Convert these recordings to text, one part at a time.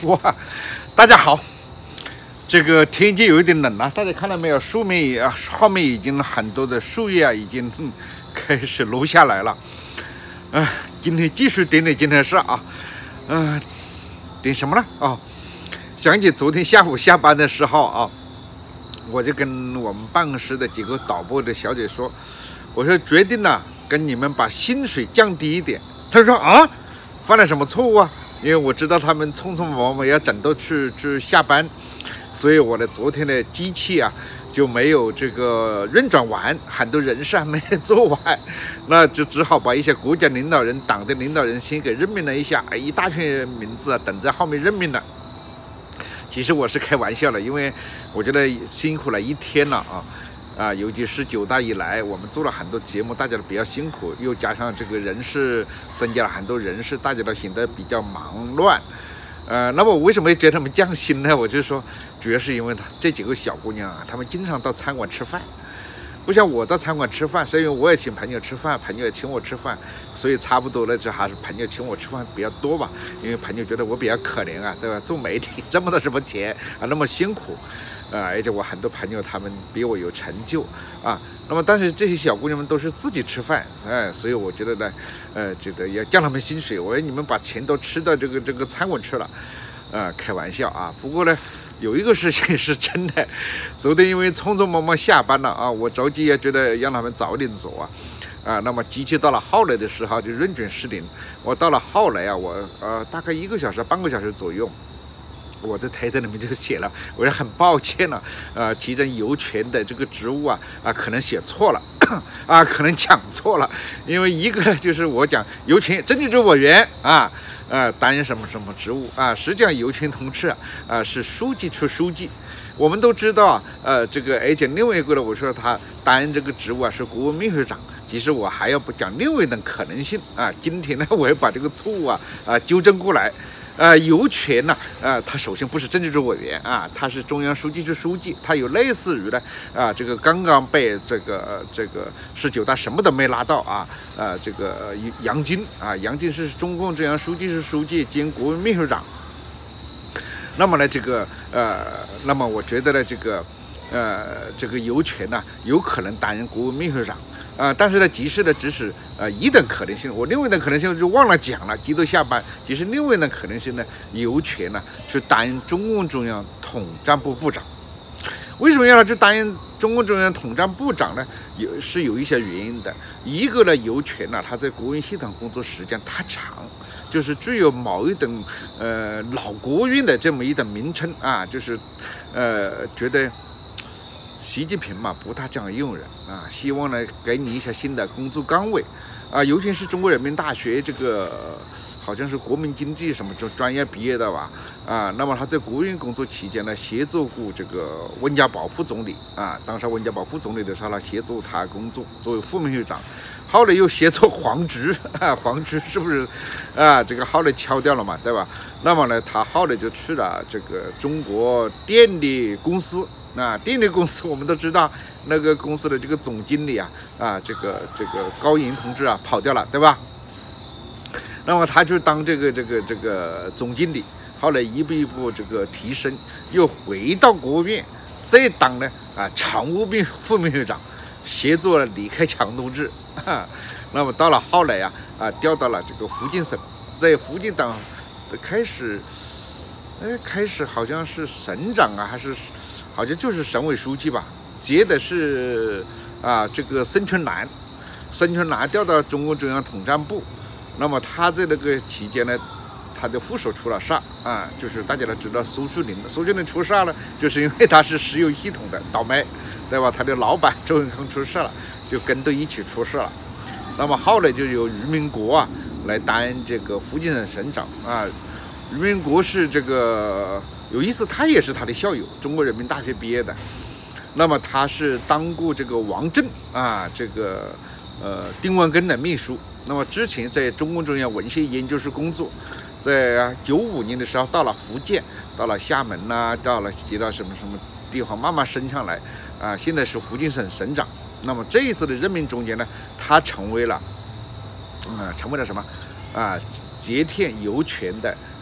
哇，大家好，这个天气有一点冷了，大家看到没有？树面后面已经很多的树叶已经开始落下来了。今天继续点今天的事啊，点什么呢？想起昨天下午下班的时候啊，我就跟我们办公室的几个导播的小姐说，我说决定了跟你们把薪水降低一点。她说犯了什么错误啊？因为我知道他们匆匆忙忙要整到去下班，所以我的昨天的机器啊就没有这个运转完，很多人事还没有做完，那就只好把一些国家领导人、党的领导人先给任命了一下，一大群名字等在后面任命了。其实我是开玩笑的，因为我觉得辛苦了一天了尤其是19大以来，我们做了很多节目，大家都比较辛苦，又加上这个人事增加了很多人事，大家都显得比较忙乱。那么我为什么觉得他们降薪呢？我就说，主要是因为这几个小姑娘她们经常到餐馆吃饭，不像我到餐馆吃饭，是因为我也请朋友吃饭，朋友也请我吃饭，所以差不多呢，就还是朋友请我吃饭比较多吧。因为朋友觉得我比较可怜对吧？做媒体挣不到什么钱那么辛苦。而且我很多朋友他们比我有成就那么但是这些小姑娘们都是自己吃饭所以我觉得呢觉得要降他们薪水，我说你们把钱都吃到这个餐馆去了开玩笑不过呢有一个事情是真的，昨天因为匆匆忙忙下班了我着急也觉得让他们早点走那么机器到了号来的时候就运转失灵，我到了号来我大概1个小时半个小时左右，我在台灯里面就写了，我说很抱歉了，提成油权的这个职务可能写错了，可能讲错了，因为一个呢就是我讲油权政治局委员担任什么什么职务实际上油权同志是书记处书记，我们都知道这个而且另外一个呢，我说他担任这个职务是国务秘书长，其实我还要不讲另外的可能性今天呢我要把这个错误纠正过来。油权呢他首先不是政治局委员他是中央书记处书记，他有类似于呢这个刚刚被这个19大什么都没拿到这个杨金杨金是中共中央书记处书记兼国务秘书长。那么呢那么我觉得呢这个油权呢有可能担任国务秘书长但是呢即使呢只是一等可能性，我另外的可能性就忘了讲了，急着下班。其实另外的可能性呢，油权呢去担任中共中央统战部部长。为什么要他去担任中共中央统战部长呢？有一些原因的。一个呢，油权呢他在国务院系统工作时间太长，就是具有某一等老国务院的这么一等名称就是觉得习近平嘛不大这样用人希望呢给你一些新的工作岗位尤其是中国人民大学这个好像是国民经济什么专业毕业的吧那么他在国务院工作期间呢，协助过这个温家宝副总理当时温家宝副总理的时候呢，协助他工作作为副秘书长，后来又协助黄菊黄菊是不是这个后来敲掉了嘛，对吧？那么呢他后来就去了这个中国电力公司。电力公司我们都知道，那个公司的这个总经理这个高银同志跑掉了，对吧？那么他就当这个总经理，后来一步一步这个提升，又回到国务院，再当呢常务副秘书长，协助了李克强同志那么到了后来调到了这个福建省，在福建党开始好像是省长还是好像就是省委书记吧，接的是这个孙春兰调到中共中央统战部。那么他在那个期间呢，他的副手出了事就是大家都知道苏树林出事了，就是因为他是石油系统的倒霉，对吧？他的老板周永康出事了，就跟着一起出事了。那么后来就由俞明国来担任这个福建省省长俞明国是这个有意思，他也是他的校友，中国人民大学毕业的。那么他是当过这个王震这个丁文根的秘书。那么之前在中共中央文献研究室工作，在95年的时候到了福建，到了厦门到了其他什么地方慢慢升上来现在是福建省省长。那么这一次的任命中间呢，他成为了什么捷天油权的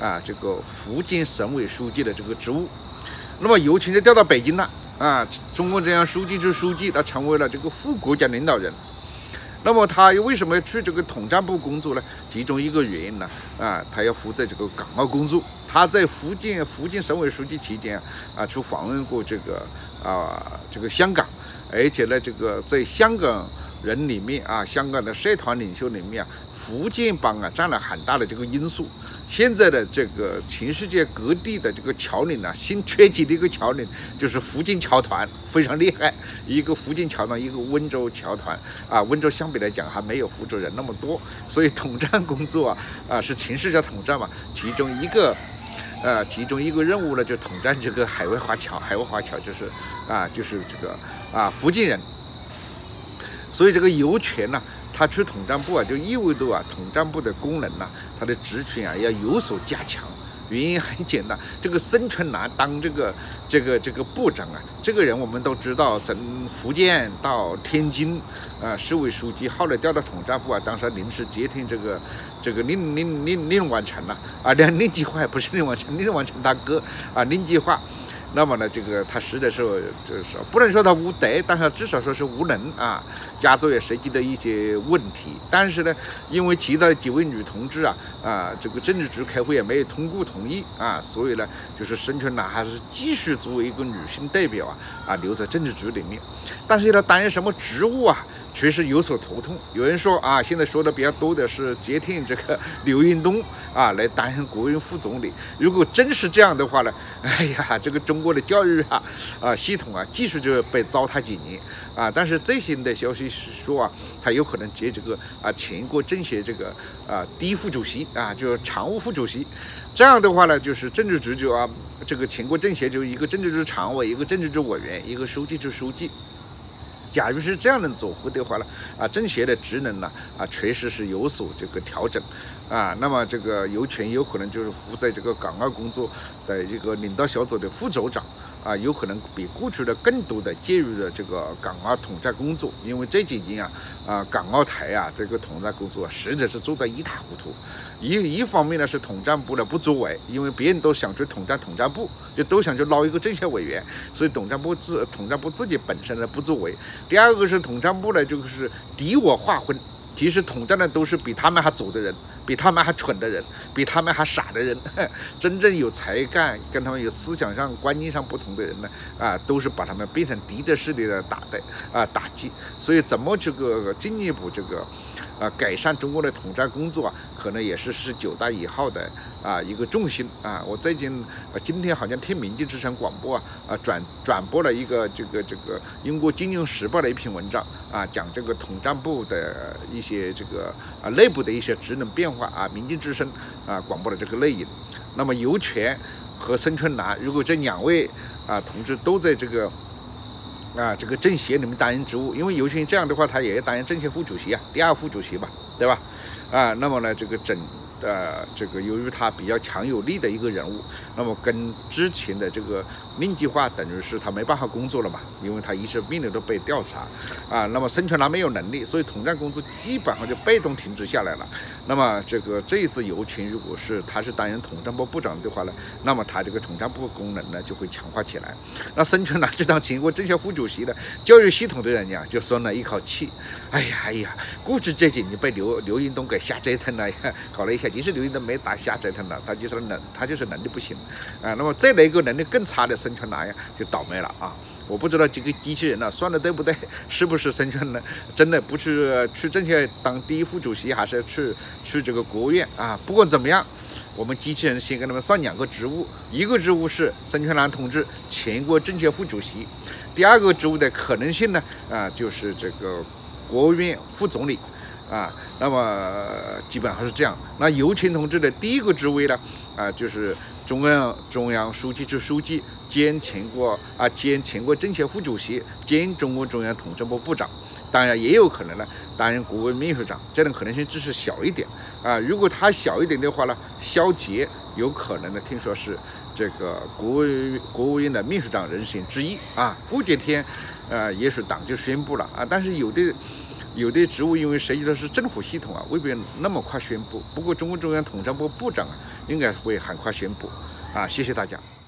这个福建省委书记的这个职务。那么尤群就调到北京了中共中央书记处书记，他成为了这个副国家领导人。那么他为什么要去这个统战部工作呢？其中一个原因呢，他要负责这个港澳工作。他在福建省委书记期间去访问过这个香港，而且呢，这个在香港人里面香港的社团领袖里面福建帮占了很大的这个因素。现在的这个全世界各地的这个侨领新崛起的一个侨领就是福建侨团，非常厉害。一个福建侨团，一个温州侨团温州相比来讲还没有福州人那么多，所以统战工作是全世界统战嘛，其中一个任务呢，就统战这个海外华侨。海外华侨就是这个福建人。所以这个尤权呢，他去统战部就意味着统战部的功能他的职权要有所加强。原因很简单，这个孙春兰当这个部长这个人我们都知道，从福建到天津市委书记，后来调到统战部当时临时接替这个令完成令计划不是令完成，令完成大哥令计划。那么呢，这个他实在是就是说不能说他无德，但是至少说是无能家族也涉及到一些问题。但是呢，因为其他几位女同志这个政治局开会也没有通过同意所以呢，就是孙春兰还是继续作为一个女性代表留在政治局里面。但是要担任什么职务确实有所头痛。有人说现在说的比较多的是接替这个刘运东来担任国务院副总理。如果真是这样的话呢，哎呀，这个中国的教育系统继续就被糟蹋几年但是最新的消息是说他有可能接这个全国政协这个第一副主席就是常务副主席。这样的话呢，就是政治局就这个全国政协就一个政治局常委，一个政治局委员，一个书记处书记。假如是这样的组合的话呢，政协的职能呢，确实是有所这个调整，那么这个尤权有可能就是负责这个港澳工作的这个领导小组的副组长，有可能比过去的更多的介入了这个港澳统战工作，因为这几年港澳台这个统战工作实在是做得一塌糊涂。一方面呢是统战部的不作为，因为别人都想去统战部，就都想去捞一个政协委员，所以统战部自己本身的不作为。第二个是统战部呢，就是敌我划分，其实统战的都是比他们还左的人，比他们还蠢的人，比他们还傻的人。真正有才干、跟他们有思想上、观念上不同的人呢，都是把他们变成敌对势力的打击。所以怎么这个进一步这个改善中国的统战工作可能也是19大以后的一个重心我今天好像听民进之声广播转播了一个这个英国金融时报的一篇文章讲这个统战部的一些这个内部的一些职能变化民进之声广播的这个内容。那么尤权和孙春兰，如果这2位同志都在这个政协里面担任职务，因为尤权这样的话，他也要担任政协副主席第2副主席吧，对吧？那么呢，这个由于他比较强有力的一个人物，那么跟之前的这个令计划等于是他没办法工作了嘛，因为他一直面临着被调查那么孙春兰没有能力，所以统战工作基本上就被动停止下来了。那么这一次尤权如果是他是担任统战部部长的话呢，那么他这个统战部功能呢就会强化起来。那孙春兰这当全国政协副主席呢，教育系统的人讲就松了一口气。哎呀，过去这几年被刘运东给瞎折腾了，搞了一下，其实刘运东没打瞎折腾了，他就是能力不行那么再来一个能力更差的孙春兰就倒霉了我不知道这个机器人算的对不对，是不是孙春兰真的不去政协当第1副主席，还是去这个国务院不管怎么样，我们机器人先给他们算2个职务，一个职务是孙春兰同志全国政协副主席，第2个职务的可能性呢就是这个国务院副总理那么基本上是这样。那尤权同志的第1个职位呢就是中央书记处书记兼全国政协副主席兼中共中央统战部部长，当然也有可能呢担任国务院秘书长，这种可能性只是小一点如果他小一点的话呢，肖捷有可能呢听说是这个国务院的秘书长人选之一过几天也许党就宣布了但是有的有的职务因为涉及的是政府系统啊，未必那么快宣布。不过中共中央统战部部长啊，应该会很快宣布。啊，谢谢大家。